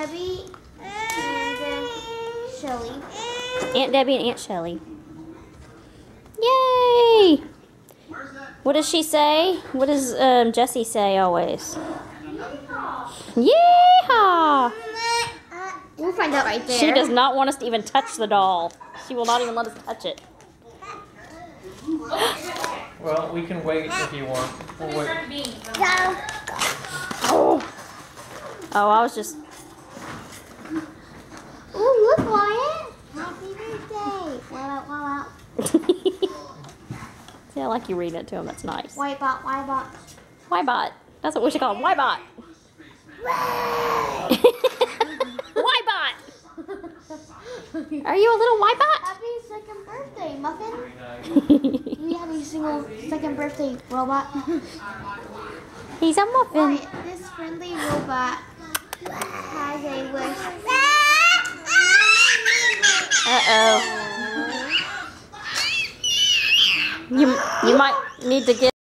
Debbie and Shelly. Aunt Debbie and Aunt Shelly. Yay! What does she say? What does Jessie say always? Yeehaw! We'll find out right there. She does not want us to even touch the doll. She will not even let us touch it. Well, we can wait if you want. We'll wait. Oh, I was just... Oh, look, Wyatt. Happy birthday. Wow. See, I like you reading it to him. That's nice. Wybot. Wybot. That's what we should call him. Wybot. Wybot. Are you a little Wybot? Happy second birthday, Muffin. We have a single second birthday robot. He's a muffin. Wyatt, this friendly robot has a wish. Uh-oh. You might need to give